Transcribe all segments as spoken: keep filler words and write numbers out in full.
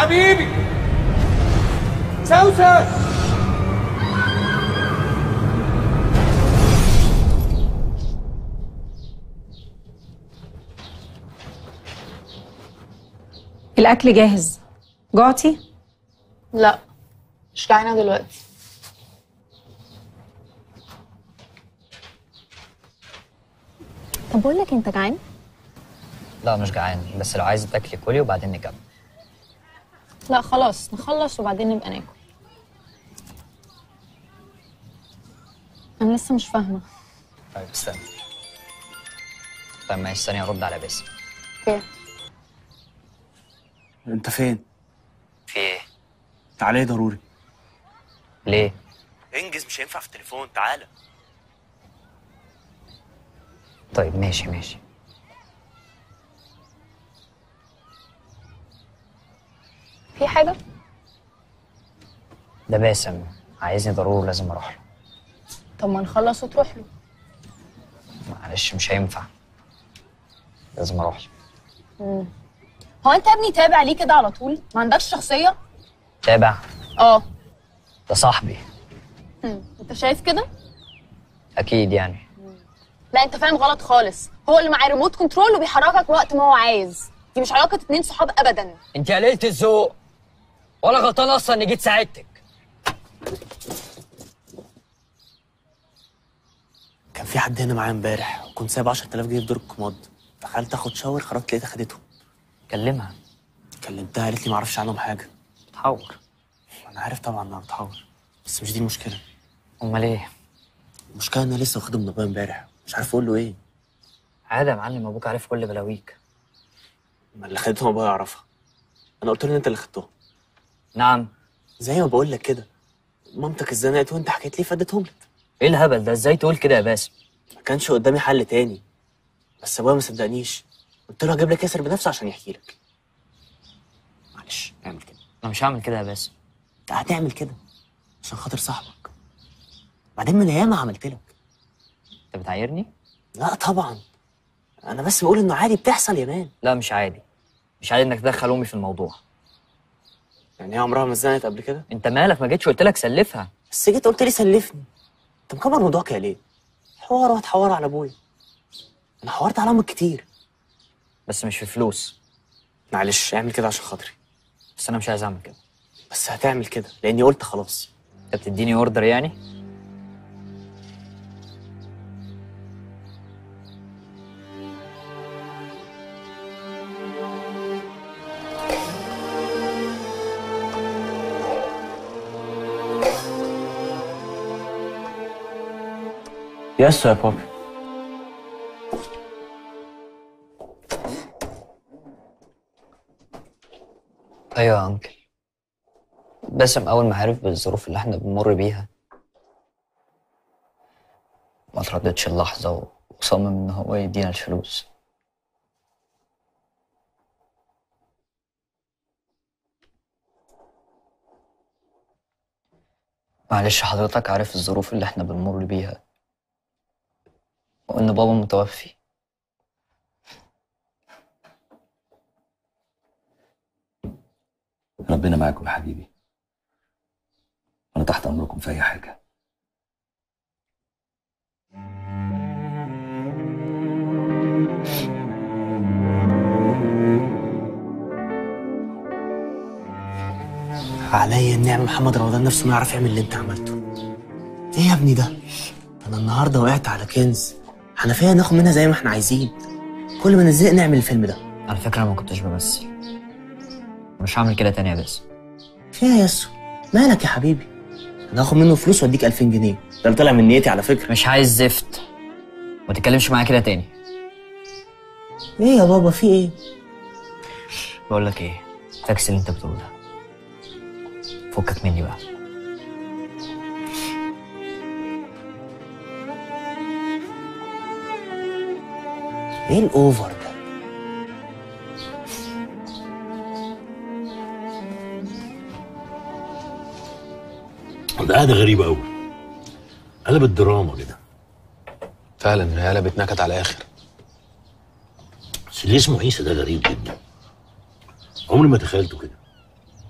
حبيبي سوسن. الأكل جاهز. جوعتي؟ لا مش جعانة دلوقتي. طب بقول لك انت جعان؟ لا مش جعان، بس لو عايزه تاكلي كلي وبعدين نكمل. لا خلاص نخلص وبعدين نبقى ناكل. انا لسه مش فاهمه. طيب استنى. طيب ماشي، ثانيه ارد على باسم. اوكي. انت فين؟ في ايه؟ تعالى ضروري. ليه؟ انجز، مش هينفع في التليفون، تعالى. طيب ماشي ماشي. في حاجه؟ ده باسم عايزني ضروري لازم اروح له. طب ما نخلص وتروح له. معلش مش هينفع، لازم اروح له. امم هو انت يا ابني تابع ليه كده على طول؟ ما عندكش شخصيه؟ تابع؟ اه. ده صاحبي. امم انت شايف كده؟ اكيد يعني. لا انت فاهم غلط خالص. هو اللي معاه ريموت كنترول وبيحركك وقت ما هو عايز. دي مش علاقه اتنين صحاب ابدا. انت قليلة الذوق، ولا غلطان اصلا اني جيت ساعدتك. كان في حد هنا معايا امبارح وكنت سايب عشرة آلاف جنيه في دور الكومود. دخلت اخد شاور، خرجت لقيتها خدتهم. كلمها. كلمتها قالت لي ما اعرفش عنهم حاجه. بتحور. انا عارف طبعا انها بتحور، بس مش دي المشكله. امال ايه؟ المشكله ان انا لسه واخدهم من ابويا امبارح، مش عارف اقول له ايه. عادي يا معلم، ابوك عارف كل بلاويك. ما اللي خدتهم ابويا يعرفها. انا قلت له ان انت اللي خدتهم. نعم. زي ما بقول لك كده، مامتك اتزنقت وانت حكيت لي فادتهم لك. ايه الهبل ده؟ ازاي تقول كده يا باسم؟ ما كانش قدامي حل تاني، بس ابويا ما صدقنيش. قلت له هجيب لك ياسر بنفسه عشان يحكي لك. معلش اعمل كده. انا مش هعمل كده يا باسم. انت هتعمل كده عشان خاطر صاحبك. بعدين من ايام ما عملت لك. انت بتعايرني؟ لا طبعا، انا بس بقول انه عادي بتحصل يا مان. لا مش عادي، مش عادي انك تدخل امي في الموضوع. يعني هي عمرها ما اتزنقت قبل كده؟ انت مالك؟ ما جيتش قلت لك سلفها؟ بس جيت قلت لي سلفني. انت مكبر الموضوع كده ليه؟ حوار وهتحور على ابويا. انا حورت على امك كتير، بس مش في فلوس. معلش اعمل كده عشان خاطري. بس انا مش عايز اعمل كده. بس هتعمل كده لاني قلت خلاص. انت بتديني اوردر يعني؟ يسو يا بابي. ايوه يا انكل. باسم اول ما عرف بالظروف اللي احنا بنمر بيها ما ترددش اللحظه وصمم ان هو يدينا الفلوس. معلش حضرتك عارف الظروف اللي احنا بنمر بيها وان بابا متوفي. ربنا معاكم يا حبيبي، انا تحت امركم في اي حاجه. عليا النعمة محمد رمضان نفسه ما يعرف يعمل اللي انت عملته. ايه يا ابني ده؟ انا النهارده وقعت على كنز حنفيه ناخد منها زي ما احنا عايزين. كل ما نزهق نعمل الفيلم ده. على فكره انا ما كنتش بمثل، مش هعمل كده تاني يا باسم. فيها يا ياسو؟ مالك يا حبيبي؟ انا هاخد منه فلوس واديك ألفين جنيه، ده اللي طالع من نيتي على فكره. مش عايز زفت، ما تتكلمش معايا كده تاني. ايه يا بابا في ايه؟ بقول لك ايه، فاكس اللي انت بتقوله ده، فكك مني بقى. ايه الاوفر ده؟ ده قاعدة غريبة قوي، قلبت دراما كده. فعلا هي قلبت نكت على الاخر. بس اللي اسمه عيسى ده غريب جدا، عمري ما تخيلته كده.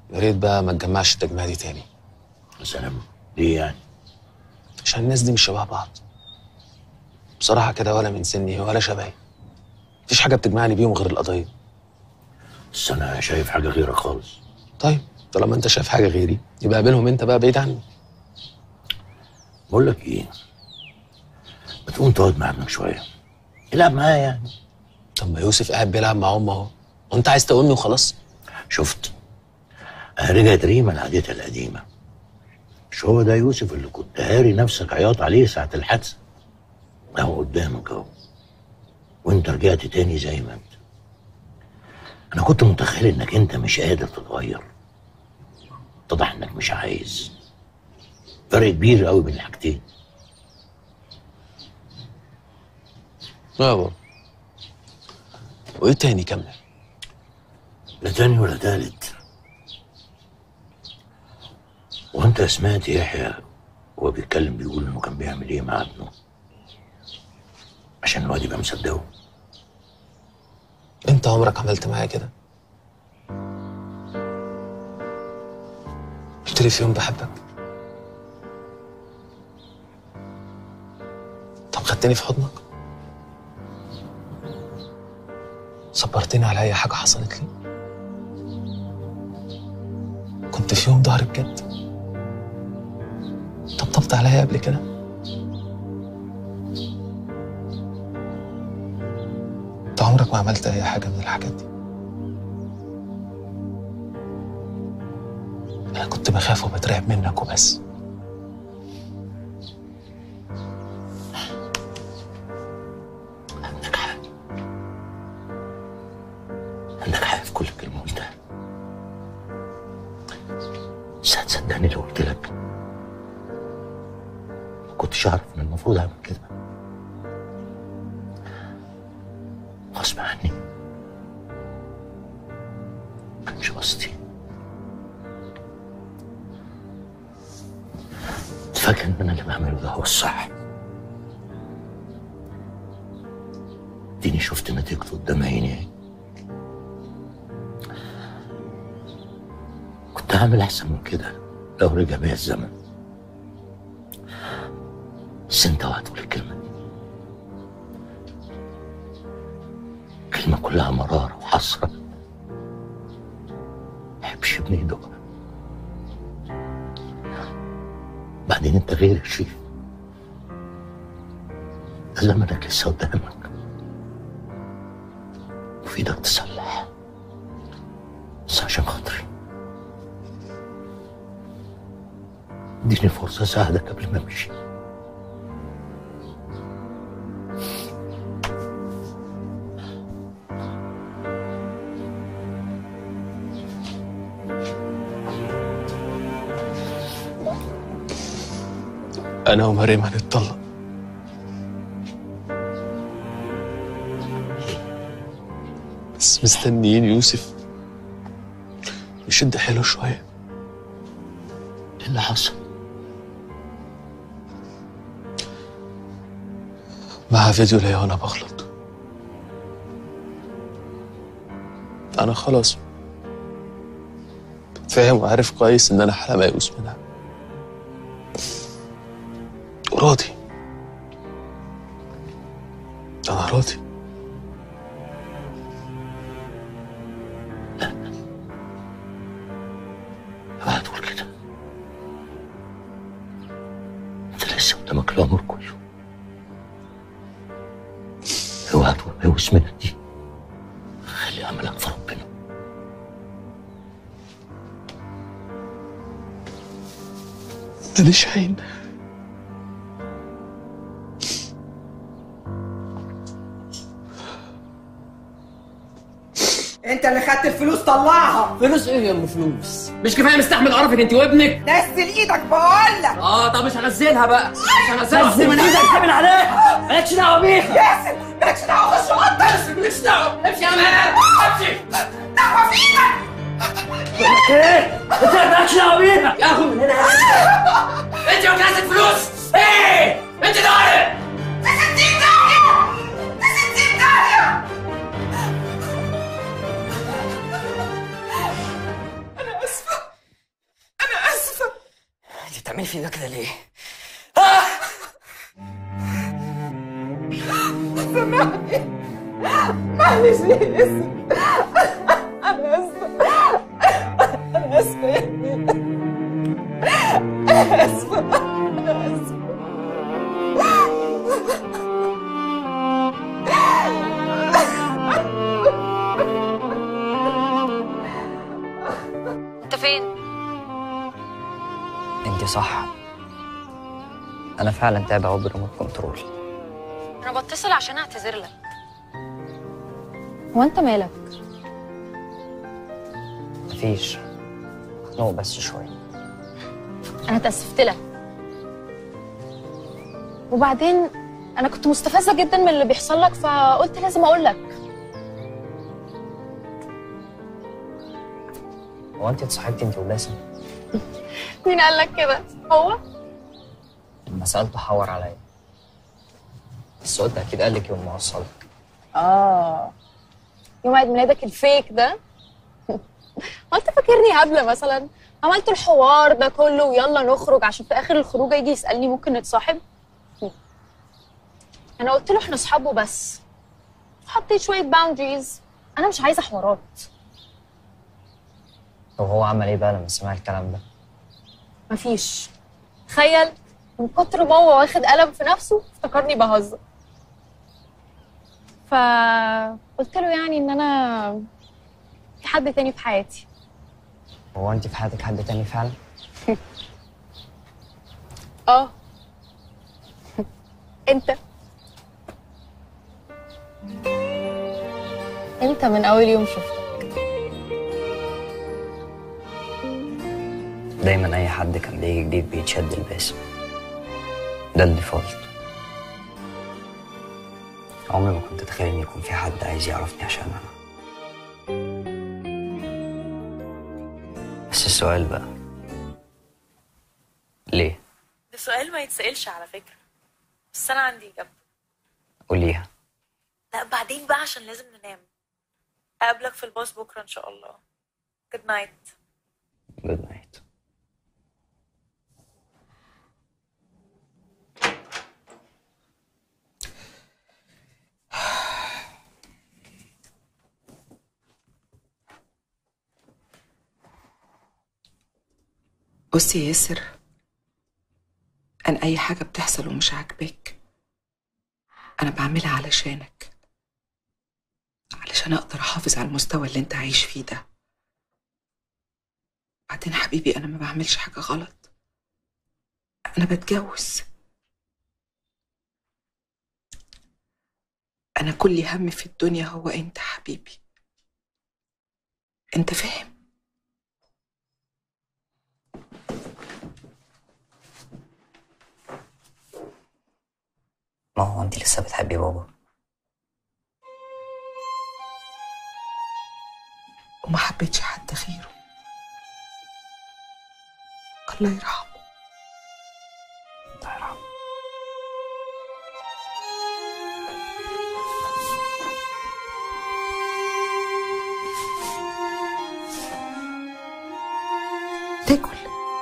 يا ريت بقى ما تجمعش التجميعه دي تاني. يا سلام، ليه يعني؟ عشان الناس دي مش شبه بعض بصراحه كده، ولا من سني ولا شبهي. مفيش حاجه بتجمعني بيهم غير القضيه. بس انا شايف حاجه غيرك خالص. طيب طالما انت شايف حاجه غيري يبقى قابلهم انت بقى بعيد عني. بقول لك ايه، ما تقوم تقعد مع ابنك شويه، العب معاه يعني. طب ما يوسف قاعد بيلعب مع امه اهو، وانت عايز تقومني وخلاص؟ شفت، رجعت ريما لعادتها القديمه. مش هو ده يوسف اللي كنت هاري نفسك عياط عليه ساعه الحادثه؟ اهو قدامك اهو، وانت رجعت تاني زي ما انت. انا كنت متخيل انك انت مش قادر تتغير، اتضح انك مش عايز. فرق كبير قوي بين الحاجتين. يابا وايه تاني كمل؟ لا تاني ولا تالت. وانت سمعت يحيى وهو بيتكلم بيقول انه كان بيعمل ايه مع ابنه عشان الواد يبقى مصدقه؟ انت عمرك عملت معايا كده؟ قلت لي في يوم بحبك؟ طب خدتني في حضنك؟ صبرتني على اي حاجه حصلت لي؟ كنت في يوم ظهري بجد؟ طبطبت عليا قبل كده؟ انت عمرك ما عملت اي حاجه من الحاجات دي. انا كنت بخاف وبترعب منك وبس. عندك حق، عندك حق في كل كلمه قلتها. بس هتصدقني لو قلت لك ما كنتش اعرف ان المفروض اعمل كده غصب عني. ما كانش قصدي. كنت فاكر ان انا اللي بعمله ده هو الصح. اديني شفت نتيجته قدام عيني. كنت هعمل احسن من كده لو رجع بيا الزمن. بس انت اوعى تقول الكلمه دي. كلمه كلها مراره وحسره. محبش ابني يدوقها. بعدين انت غير يا شريف، زمنك لسه قدامك وفي ايدك تصلح. بس عشان خاطري اديني فرصة اساعدك قبل ما امشي. انا ومريم هنتطلق. بس مستنيين يوسف يشد حيله شويه. ايه اللي حصل؟ معها فيديو ليا وانا بغلط. انا خلاص فاهم وعارف كويس ان انا حالة ميؤوس منها، وراضي. انا راضي. لا، اوعى تقول كده. انت لسه قدامك العمر كله. اوعى تقول ميؤوس منك دي. خلي عملك في ربنا. انت ليه شاهين؟ انت اللي خدت الفلوس طلعها. فلوس ايه يا ام فلوس؟ مش كفايه مستحمل قرفك انت وابنك؟ نزل ايدك بقول لك. اه طب مش هنزلها بقى، مش هنزلها. نزل من ايدك تعمل عليها، مالكش دعوه بيها. ياسر مالكش دعوه، خش وقدر. مالكش دعوه، امشي يا مان امشي. دعوه فيك. ايه؟ انت مالكش دعوه بيها يا اخو من هنا. انت وكاسه فلوس ايه؟ انت داعي في ستين داهيه، في ستين داهيه. انا اسفه. انت بتعملي في ده كده ليه؟ سامحني معلش يا ياسر، انا اسفه انا اسفه يا ابني، انا اسفه انا اسفه. انت فين؟ انت صح، انا فعلا تابع قوي بالريموت كنترول. انا بتصل عشان اعتذر لك. هو انت مالك؟ مفيش، مخنوق بس شويه. انا اتاسفت لك، وبعدين انا كنت مستفزه جدا من اللي بيحصل لك، فقلت لازم اقول لك. هو انت اتصاحبتي انت وباسم؟ مين قال لك كده؟ هو؟ لما سالته حور عليا، بس قلت اكيد قال لك يوم ما وصلك. اه يوم عيد ميلادك الفيك ده؟ هو انت فاكرني هبله مثلا؟ عملت الحوار ده كله ويلا نخرج عشان في اخر الخروجه يجي يسالني ممكن نتصاحب؟ انا قلت له احنا اصحاب وبس، حطيت شويه باوندريز، انا مش عايزه حوارات. طب هو عمل ايه بقى لما سمع الكلام ده؟ مفيش. تخيل من كتر ما هو واخد قلم في نفسه افتكرني بهزر، فقلت له يعني ان انا في حد تاني في حياتي. هو انت في حياتك حد تاني فعلا؟ اه انت انت من اول يوم شفتك. دايما اي حد كان بيجي جديد بيتشد الباسم، ده الديفولت. عمري ما كنت اتخيل ان يكون في حد عايز يعرفني عشان انا. بس السؤال بقى، ليه؟ ده سؤال ما يتسألش على فكرة، بس أنا عندي إجابة. قوليها. لا بعدين بقى عشان لازم ننام. أقابلك في الباص بكرة إن شاء الله. جود نايت. جود نايت. بصي يا ياسر، أنا أي حاجة بتحصل ومش عاجباك أنا بعملها علشانك، علشان أقدر أحافظ على المستوى اللي أنت عايش فيه ده. بعدين حبيبي أنا ما بعملش حاجة غلط، أنا بتجوز. أنا كل همي في الدنيا هو أنت حبيبي، أنت فاهم؟ ما هو انت لسه بتحبي بابا؟ وما حبيتش حد غيره، الله يرحمه. الله يرحمه. تاكل؟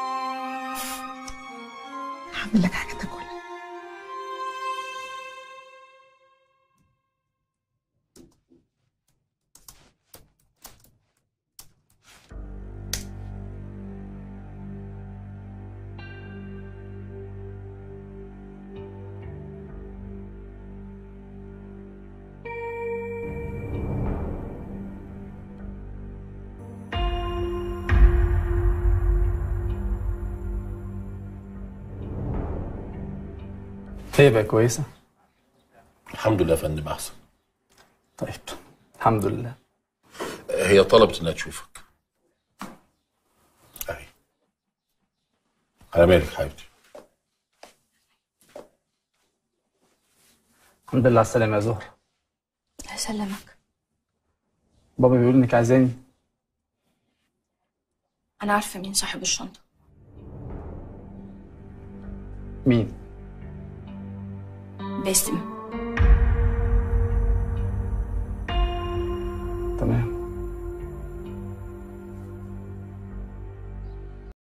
هعمل لك حاجة تاكل. هي بقى كويسة؟ الحمد لله يا فندم أحسن. طيب الحمد لله. هي طلبت إنها تشوفك. أهي. على مالك حبيبتي؟ الحمد لله على السلامة يا زهرة. الله يسلمك. بابا بيقول إنك عايزاني. أنا عارفة مين صاحب الشنطة. مين؟ باسم. تمام.